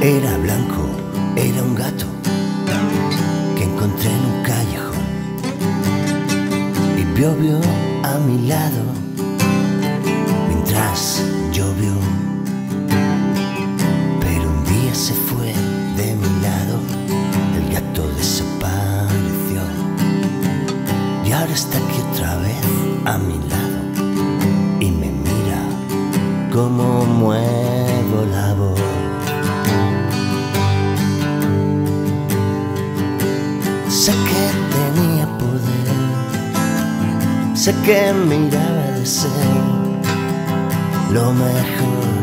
Era blanco, era un gato que encontré en un callejón y vio a mi lado mientras llovió. Pero un día se fue de mi lado, el gato desapareció y ahora está aquí otra vez a mi lado y me mira como muevo la voz. Sé que tenía poder, sé que miraba de ser lo mejor.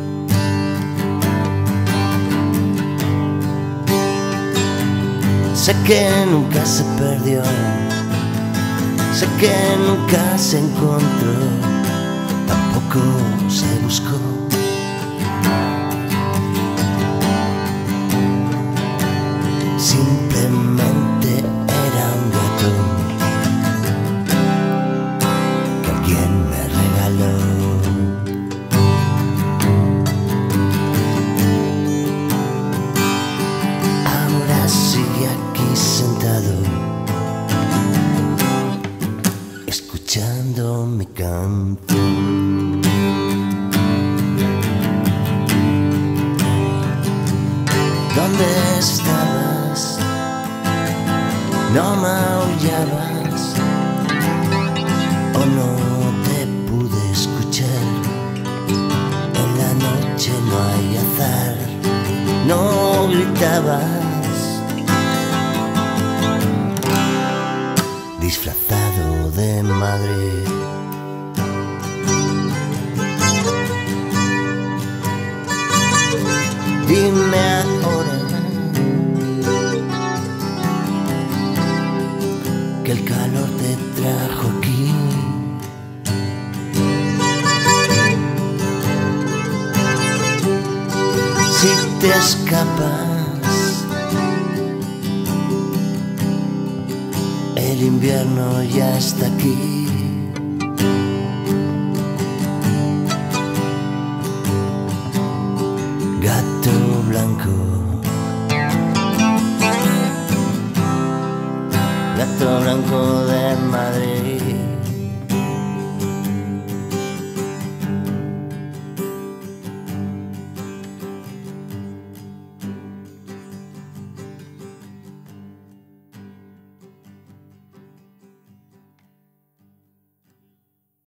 Sé que nunca se perdió, sé que nunca se encontró, tampoco se buscó. Simplemente era un gato que alguien me regaló. Ahora sigue aquí sentado, escuchando mi canción. ¿Dónde estabas? No maullabas o no te pude escuchar. En la noche no hay azar, no gritabas, disfrazado de madre. Dime ahora que el calor te trajo aquí. Si te escapas, el invierno ya está aquí. Gato blanco, gato blanco de Madrid.